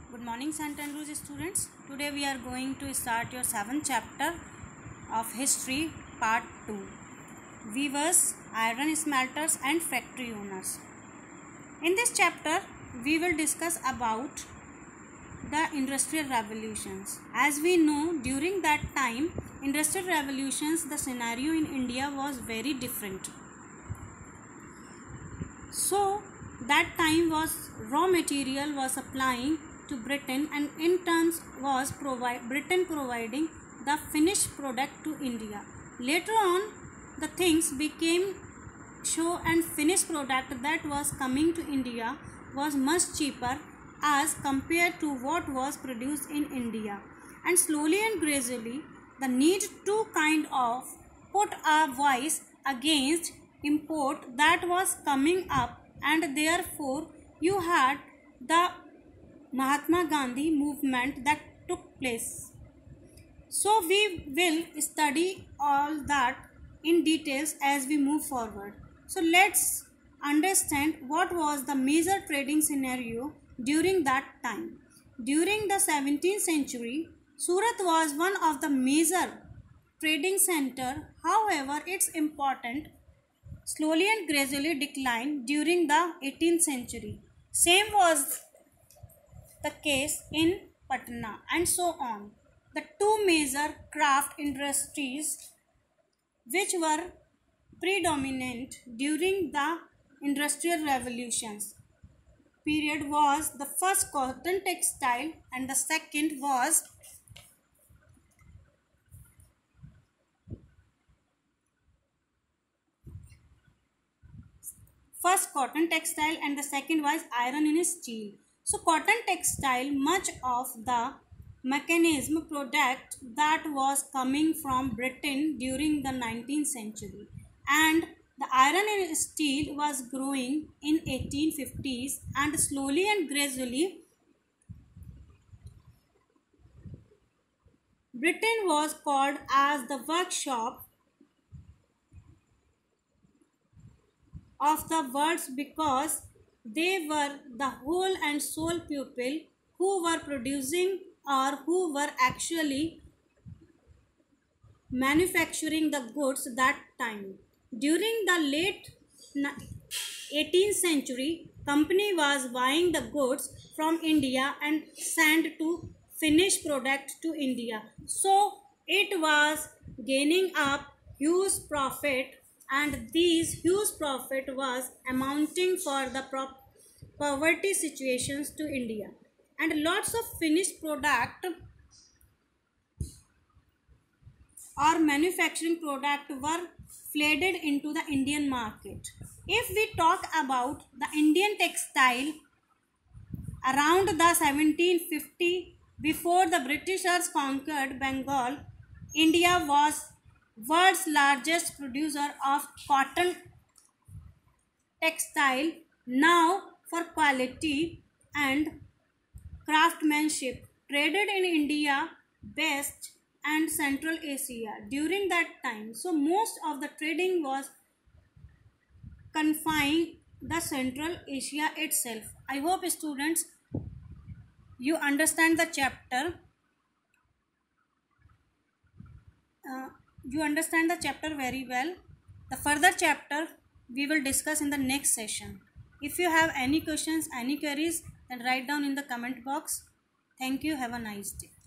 Good morning, St. Andrews students. Today we are going to start your 7th chapter of History Part 2. Weavers, iron smelters and factory owners. In this chapter, we will discuss about the industrial revolutions. As we know, during that time, industrial revolutions, the scenario in India was very different. So, that time was raw material was supplying to Britain, and in turns was Britain providing the finished product to India. Later on, the things became show and finished product that was coming to India was much cheaper as compared to what was produced in India, and slowly and gradually the need to kind of put a voice against import that was coming up, and therefore you had the Mahatma Gandhi movement that took place. So we will study all that in details as we move forward. So let's understand what was the major trading scenario during that time. During the 17th century, Surat was one of the major trading center. However, its importance slowly and gradually declined during the 18th century. Same was the case in Patna, and so on. The two major craft industries which were predominant during the industrial revolutions period was the first cotton textile, and the second was iron and steel. So cotton textile, much of the mechanism product that was coming from Britain during the 19th century, and the iron and steel was growing in 1850s, and slowly and gradually Britain was called as the workshop of the world because they were the whole and sole people who were producing or who were actually manufacturing the goods that time. During the late 18th century, company was buying the goods from India and sent to finished product to India. So it was gaining up huge profit, and these huge profit was amounting for the poverty situations to India, and lots of finished product or manufacturing product were flooded into the Indian market. If we talk about the Indian textile around the 1750, before the Britishers conquered Bengal, India was world's largest producer of cotton textile. Now for quality and craftsmanship traded in India, West and Central Asia during that time. So most of the trading was confined the Central Asia itself. I hope students you understand the chapter. You understand the chapter very well. The further chapter we will discuss in the next session. If you have any questions, any queries, then write down in the comment box. Thank you. Have a nice day.